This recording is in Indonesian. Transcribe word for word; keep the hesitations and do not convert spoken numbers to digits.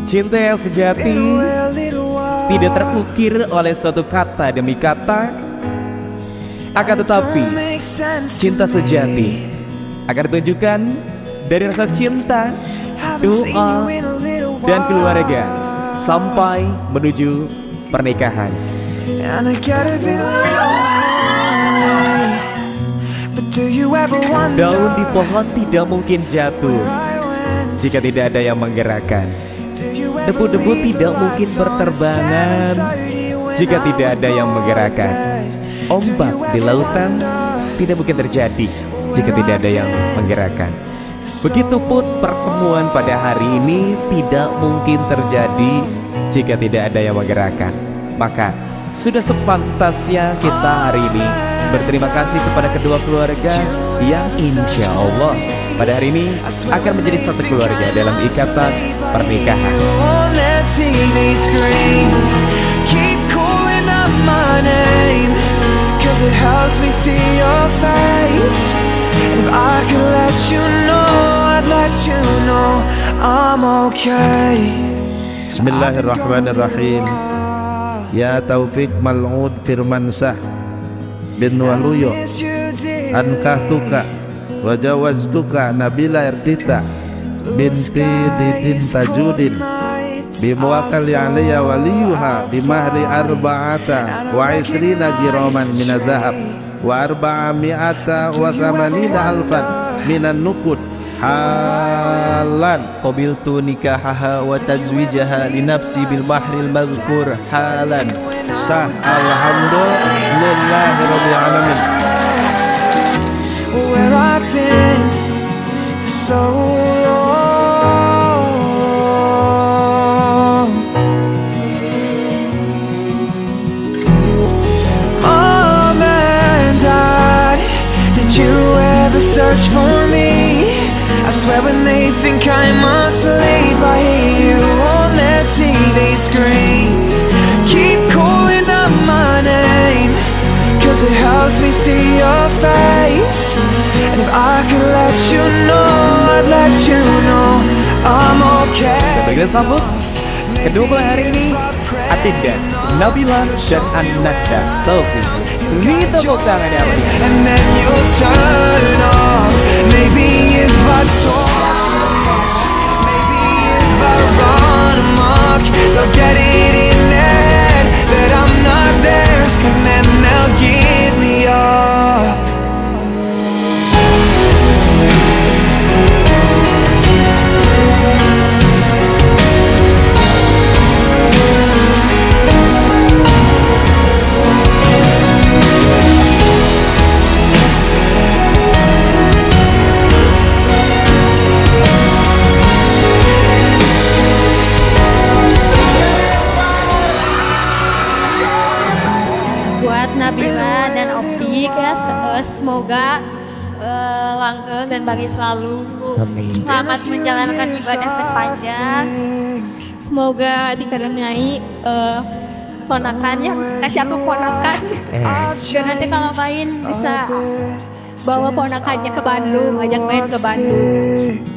Cinta yang sejati tidak terukir oleh suatu kata demi kata, akan tetapi cinta sejati akan ditunjukkan dari rasa cinta, doa, dan keluarga sampai menuju pernikahan. Daun di pohon tidak mungkin jatuh jika tidak ada yang menggerakkan. Debu-debu tidak mungkin berterbangan jika tidak ada yang menggerakkan. Ombak di lautan tidak mungkin terjadi jika tidak ada yang menggerakkan. Begitupun pertemuan pada hari ini tidak mungkin terjadi jika tidak ada yang menggerakkan. Maka sudah sepantasnya kita hari ini berterima kasih kepada kedua keluarga yang insya Allah pada hari ini akan menjadi satu keluarga dalam ikatan pernikahan. Bismillahirrahmanirrahim. Ya Taufik Mal'ud Firmansah bin Waluyo ankahtuka wajawaztuka Nabila Erdita binti Didin Tajudin bimuwakal ya'liya waliyuha bimahri arba'ata wa isrina giroman minadhahab wa arba'a mi'ata wa thamanina alfan minan nukud halan qabiltu nikahaha wa tazwijaha li nafsi bil mahril mazkur halan sah alhamdulillahi rabbil alamin. Where I've been so long, Mom and Dad, did you ever search for me? I swear when they think I'm asleep, I hear you on their T V screens. Keep calling up my name, cause it helps me see your face. And if I could let you know, I'd let you know I'm okay. Kita sambut kedua hari ini Atinda, Nabila, dan Ananda Taufik. Ini tepuk tangan ya. And then you'll turn off. Maybe if I talk so much, maybe if I run amok, they'll get it in their head that I'm not theirs, and then they'll give me up. Nabila dan Optik ya, semoga uh, langgeng dan bahagia selalu. Amin. Selamat menjalankan ibadah terpanjang. Semoga dikaruniai uh, ponakan ya, kasih aku ponakan. Eh. Dan nanti kalau main bisa bawa ponakannya ke Bandung, ajak main ke Bandung.